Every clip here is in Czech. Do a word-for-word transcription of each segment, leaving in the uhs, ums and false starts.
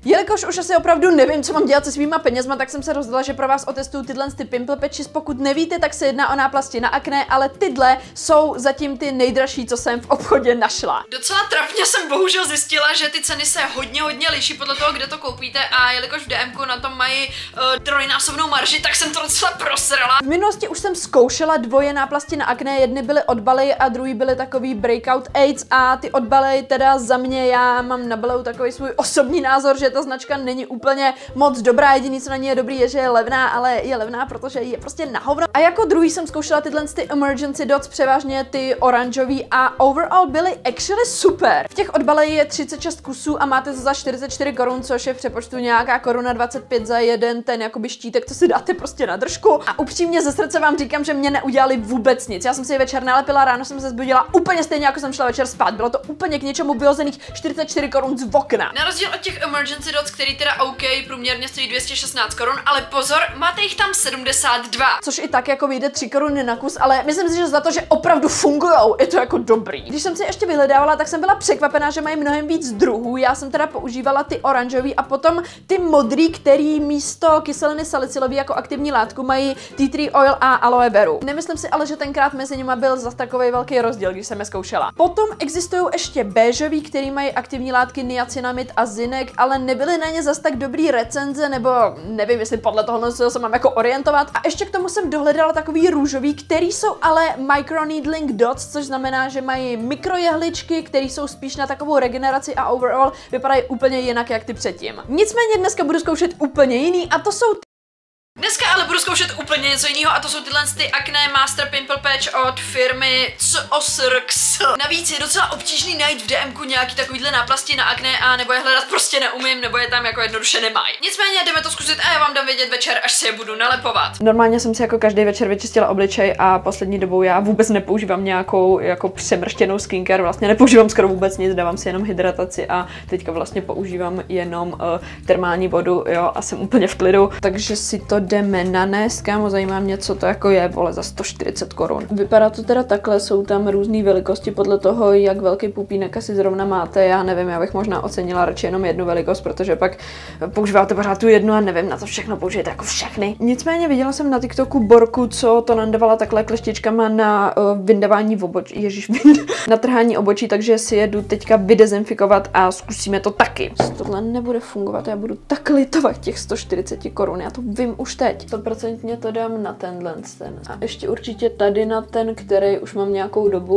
Jelikož už asi opravdu nevím, co mám dělat se svýma penězma, tak jsem se rozhodla, že pro vás otestuju tyhle ty pimple patches. Pokud nevíte, tak se jedná o náplasti na akné, ale tyhle jsou zatím ty nejdražší, co jsem v obchodě našla. Docela trapně jsem bohužel zjistila, že ty ceny se hodně, hodně liší podle toho, kde to koupíte, a jelikož v DMku na tom mají uh, trojnásobnou marži, tak jsem to docela prosrala. V minulosti už jsem zkoušela dvoje náplasti na akné, jedny byly od Baley a druhý byly takový Breakout Aids, a ty od Baley teda za mě, já mám na Baleu takový svůj osobní názor, že ta značka není úplně moc dobrá, jediný co na ní je dobrý je, že je levná, ale je levná, protože je prostě na hovno. A jako druhý jsem zkoušela tyhle ty Emergency Dots, převážně ty oranžový, a overall byly actually super. V těch od Baley je třicet šest kusů a máte to za čtyřicet čtyři korun, což je v přepočtu nějaká koruna dvacet pět za jeden ten jakoby štítek, co si dáte prostě na držku. A upřímně ze srdce vám říkám, že mě neudělali vůbec nic. Já jsem si je večer nalepila, ráno jsem se zbudila úplně stejně, jako jsem šla večer spát. Bylo to úplně k něčemu vyhozených čtyřicet čtyři korun z okna. Na rozdíl od těch Emergency Dots, který teda OK, průměrně stojí dvě stě šestnáct korun, ale pozor, máte jich tam sedmdesát dva. Což i tak jako vyjde tři koruny na kus, ale myslím si, že za to, že opravdu fungujou, je to jako dobrý. Když jsem si ještě vyhledávala, tak jsem byla překvapená, že mají mnohem víc druhů. Já jsem teda používala ty oranžový a potom ty modrý, který místo kyseliny salicylové jako aktivní látku mají tea tree oil a aloe veru. Nemyslím si ale, že tenkrát mezi nimi byl zas takový velký rozdíl, když jsem je zkoušela. Potom existují ještě béžový, který mají aktivní látky niacinamid a zinek, ale nebyly na ně zas tak dobrý recenze, nebo nevím, jestli podle toho se mám jako orientovat. A ještě k tomu jsem dohledala takový růžový, který jsou ale microneedling dots, což znamená, že mají mikrojehličky, které jsou spíš na takovou regeneraci a overall vypadají úplně jinak jak ty předtím. Nicméně dneska budu zkoušet úplně jiný, a to jsou Dneska ale budu zkoušet úplně něco jiného, a to jsou tyhle ty Acne Master Pimple Patch od firmy Cosrx. Navíc je docela obtížný najít v DMku nějaký takovýhle náplasti na akné, a nebo je hledat prostě neumím, nebo je tam jako jednoduše nemají. Nicméně jdeme to zkusit a já vám dám vědět večer, až si je budu nalepovat. Normálně jsem si jako každý večer vyčistila obličej a poslední dobou já vůbec nepoužívám nějakou jako přemrštěnou skincare, vlastně nepoužívám skoro vůbec nic, dávám si jenom hydrataci a teďka vlastně používám jenom uh, termální vodu, jo, a jsem úplně v klidu, takže si to jdeme nanést, kámo, zajímá mě, co to jako je, vole, za sto čtyřicet korun. Vypadá to teda takhle, jsou tam různé velikosti podle toho, jak velký pupínek asi zrovna máte, já nevím, já bych možná ocenila radši jenom jednu velikost, protože pak používáte pořád tu jednu a nevím, na co všechno použijete, jako všechny. Nicméně viděla jsem na TikToku borku, co to nandavala takhle kleštičkama na uh, vyndavání v obočí, ježiš, na trhání obočí, takže si jedu teďka vydezinfikovat a zkusíme to taky. Tohle nebude fungovat, já budu tak litovat těch sto čtyřicet korun, já to vím už teď. sto procent to dám na tenhle ten. A ještě určitě tady na ten, který už mám nějakou dobu.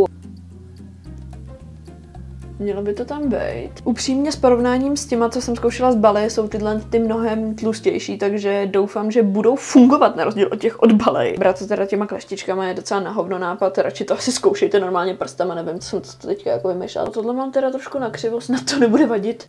Mělo by to tam být. Upřímně s porovnáním s těma, co jsem zkoušela z Baley, jsou tyhle ty mnohem tlustější, takže doufám, že budou fungovat na rozdíl od těch od Baley. Brát to teda těma kleštičkama je docela na hovno nápad, radši to asi zkoušejte normálně prstama, nevím, co jsem to teďka jako vymýšlela. Tohle mám teda trošku na křivo, snad to nebude vadit.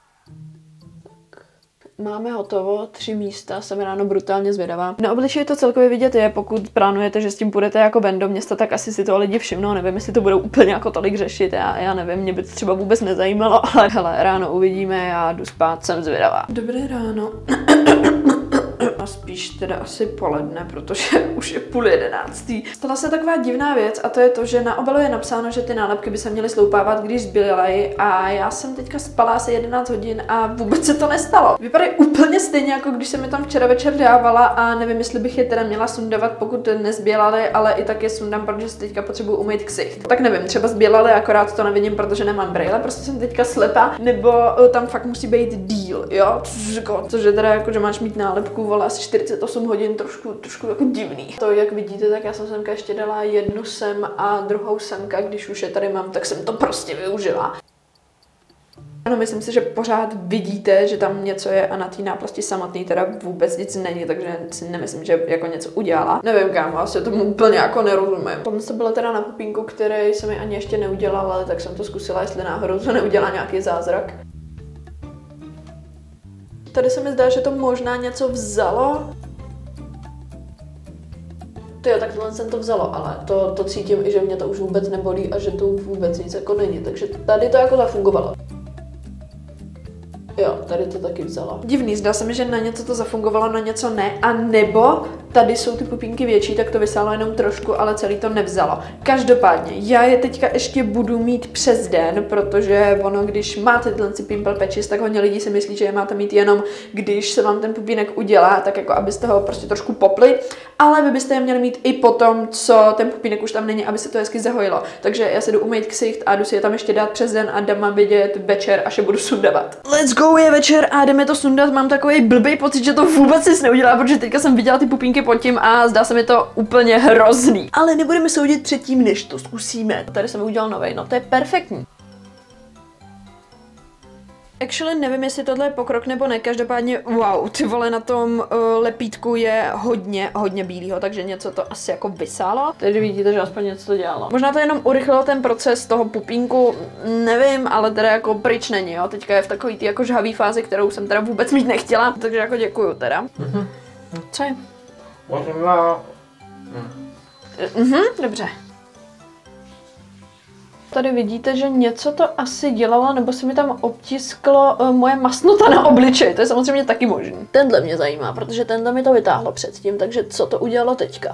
Máme hotovo, tři místa, jsem ráno brutálně zvědavá. Na obličeji to celkově vidět je, pokud plánujete, že s tím půjdete jako ven do města, tak asi si to lidi všimnou, nevím, jestli to budou úplně jako tolik řešit, já, já nevím, mě by to třeba vůbec nezajímalo, ale hele, ráno uvidíme, já jdu spát, jsem zvědavá. Dobré ráno. A spíš teda asi poledne, protože už je půl jedenáctý. Stala se taková divná věc, a to je to, že na obalu je napsáno, že ty nálepky by se měly sloupávat, když zbílej, a já jsem teďka spala asi jedenáct hodin a vůbec se to nestalo. Vypadají úplně stejně, jako když jsem je tam včera večer dávala, a nevím, jestli bych je teda měla sundavat, pokud nezbělaly, ale i tak je sundám, protože se teďka potřebuji umýt ksicht. Tak nevím, třeba zbělaly, akorát to nevidím, protože nemám brejle, prostě jsem teďka slepá, nebo tam fakt musí být díl, jo? Což je teda jako, že máš mít nálepku, vole, asi čtyřicet osm hodin, trošku, trošku jako divný. To, jak vidíte, tak já jsem semka ještě dala jednu sem a druhou semka, když už je tady mám, tak jsem to prostě využila. Ano, myslím si, že pořád vidíte, že tam něco je, a na té náplasti samotný teda vůbec nic není, takže si nemyslím, že jako něco udělala. Nevím, kámo, asi tomu úplně jako nerozumím. Tohle to bylo teda na pupínku, který jsem mi ani ještě neudělala, tak jsem to zkusila, jestli náhodou to neudělá nějaký zázrak. Tady se mi zdá, že to možná něco vzalo. Tyjo, tak tohle jsem to vzalo, ale to, to cítím i, že mě to už vůbec nebolí a že to vůbec nic jako není, takže tady to jako zafungovalo. Jo, tady to taky vzalo. Divný, zdá se mi, že na něco to zafungovalo, na něco ne, a nebo tady jsou ty pupínky větší, tak to vysálo jenom trošku, ale celý to nevzalo. Každopádně, já je teďka ještě budu mít přes den, protože ono, když máte tyhle pimple patches, tak hodně lidí si myslí, že je máte mít jenom, když se vám ten pupínek udělá, tak jako abyste ho prostě trošku popli, ale vy byste je měli mít i potom, co ten pupínek už tam není, aby se to hezky zahojilo. Takže já se jdu umýt ksicht a jdu si je tam ještě dát přes den a dám vám vidět večer, až je budu sundavat. Let's go, je večer a jdeme to sundat. Mám takový blbý pocit, že to vůbec nic neudělá, protože teďka jsem viděla ty pupínky pod tím a zdá se mi to úplně hrozný. Ale nebudeme soudit předtím, než to zkusíme. Tady jsem udělal novej, no to je perfektní. Actually nevím, jestli tohle je pokrok nebo ne, každopádně wow, ty vole, na tom uh, lepítku je hodně, hodně bílýho, takže něco to asi jako vysálo. Tady vidíte, že aspoň něco to dělalo. Možná to jenom urychlilo ten proces toho pupínku, nevím, ale teda jako pryč není, jo, teďka je v takový tý jako žhavý fázi, kterou jsem teda vůbec mít nechtěla, takže jako děkuju teda. Mm-hmm. Co je? Mhm, dobře. Tady vidíte, že něco to asi dělalo, nebo se mi tam obtisklo uh, moje masnota na obličeji. To je samozřejmě taky možný. Tenhle mě zajímá, protože tenhle mi to vytáhlo předtím, takže co to udělalo teďka?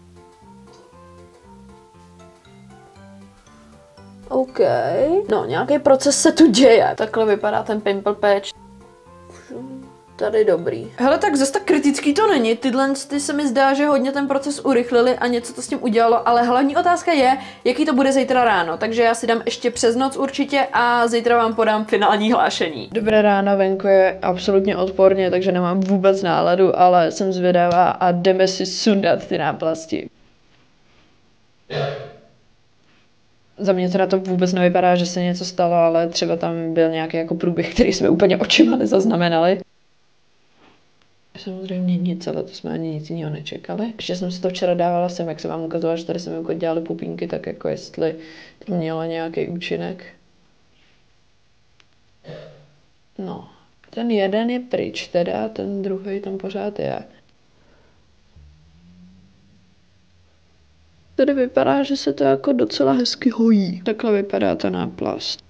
OK. No, nějaký proces se tu děje. Takhle vypadá ten pimple patch. Tady dobrý. Hele, tak zase tak kritický to není. Tyhle ty se mi zdá, že hodně ten proces urychlili a něco to s tím udělalo, ale hlavní otázka je, jaký to bude zítra ráno. Takže já si dám ještě přes noc určitě a zítra vám podám finální hlášení. Dobré ráno, venku je absolutně odporně, takže nemám vůbec náladu, ale jsem zvědavá a jdeme si sundat ty náplasti. Za mě teda to vůbec nevypadá, že se něco stalo, ale třeba tam byl nějaký jako průběh, který jsme úplně očima nezaznamenali. Samozřejmě nic, ale to jsme ani nic jiného nečekali. Ještě jsem si to včera dávala sem, jak jsem vám ukazovala, že tady jsme jako dělali pupínky, tak jako jestli to mělo nějaký účinek. No, ten jeden je pryč teda, ten druhý tam pořád je. Tady vypadá, že se to jako docela hezky hojí. Takhle vypadá ta náplast.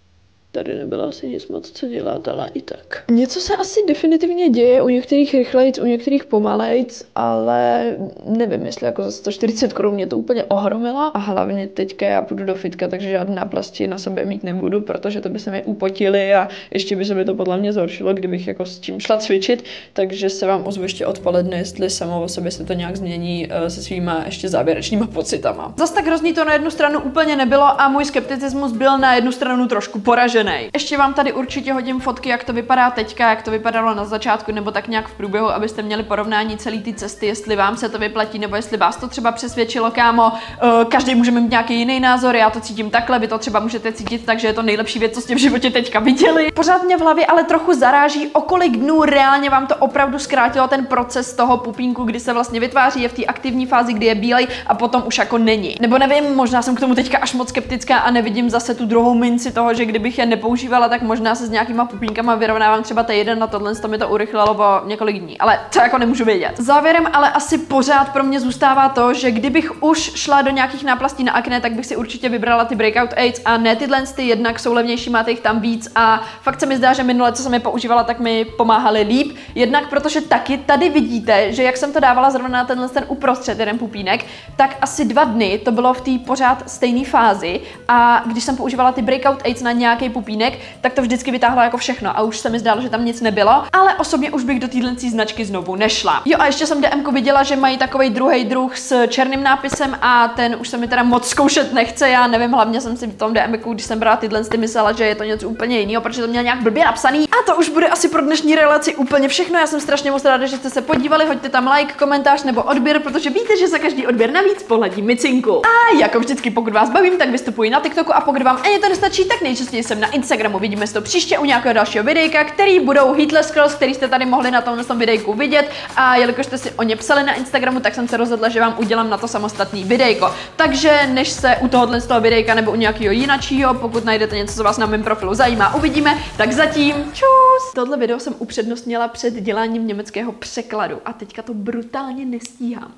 Tady nebylo asi nic moc co dělat, ale i tak. Něco se asi definitivně děje, u některých rychlejc, u některých pomalejc, ale nevím, jestli jako za sto čtyřicet korun mě to úplně ohromilo. A hlavně teďka já půjdu do fitka, takže žádné náplasti na sobě mít nebudu, protože to by se mi upotily a ještě by se mi to podle mě zhoršilo, kdybych jako s tím šla cvičit. Takže se vám ozvu ještě odpoledne, jestli samo o sobě se to nějak změní uh, se svýma ještě závěrečnýma pocitama. Zas tak hrozný to na jednu stranu úplně nebylo a můj skepticismus byl na jednu stranu trošku poražený. Ještě vám tady určitě hodím fotky, jak to vypadá teďka, jak to vypadalo na začátku, nebo tak nějak v průběhu, abyste měli porovnání celé ty cesty, jestli vám se to vyplatí, nebo jestli vás to třeba přesvědčilo, kámo. Uh, každý můžeme mít nějaký jiný názor, já to cítím takhle, vy to třeba můžete cítit, takže je to nejlepší věc, co jste v životě teďka viděli. Pořád mě v hlavě ale trochu zaráží, o kolik dnů reálně vám to opravdu zkrátilo ten proces toho pupínku, kdy se vlastně vytváří, je v té aktivní fázi, kdy je bílej a potom už jako není. Nebo nevím, možná jsem k tomu teďka až moc skeptická a nevidím zase tu druhou minci toho, že kdybych je nepoužívala, tak možná se s nějakýma pupínkama vyrovnávám třeba ten jeden na tohle, to mi to urychlilo o několik dní, ale to jako nemůžu vědět. Závěrem ale asi pořád pro mě zůstává to, že kdybych už šla do nějakých náplastí na akné, tak bych si určitě vybrala ty Breakout Aids a ne tyhle ty, jednak jsou levnější, máte jich tam víc a fakt se mi zdá, že minule, co jsem je používala, tak mi pomáhaly líp. Jednak protože taky tady vidíte, že jak jsem to dávala zrovna na tenhle ten uprostřed jeden pupínek, tak asi dva dny to bylo v té pořád stejné fázi a když jsem používala ty Breakout Aids na nějaký pupínek, tak to vždycky vytáhlo jako všechno a už se mi zdálo, že tam nic nebylo, ale osobně už bych do téhle značky znovu nešla. Jo a ještě jsem D M ko viděla, že mají takovej druhý druh s černým nápisem a ten už se mi teda moc zkoušet nechce, já nevím, hlavně jsem si v tom D M ku, když jsem brala tyhle ty myslela, že je to něco úplně jiného, protože to měl nějak blbě napsaný. A to už bude asi pro dnešní relaci úplně všechno. Já jsem strašně moc ráda, že jste se podívali, hoďte tam like, komentář nebo odběr, protože víte, že za každý odběr navíc pohladím micinku. A jako vždycky, pokud vás bavím, tak vystupuji na TikToku a pokud vám ani to nestačí, tak nejčastěji jsem na Instagramu. Vidíme se to příště u nějakého dalšího videjka, který budou hitless scrolls, který jste tady mohli na tomhle tom videjku vidět. A jelikož jste si o ně psali na Instagramu, tak jsem se rozhodla, že vám udělám na to samostatný videjko. Takže než se u tohohle z toho videjka nebo u nějakého jinačího, pokud najdete něco, co vás na mém profilu zajímá, uvidíme, tak zatím čus! Tohle video jsem upřednostnila před děláním německého překladu a teďka to brutálně nestíhám.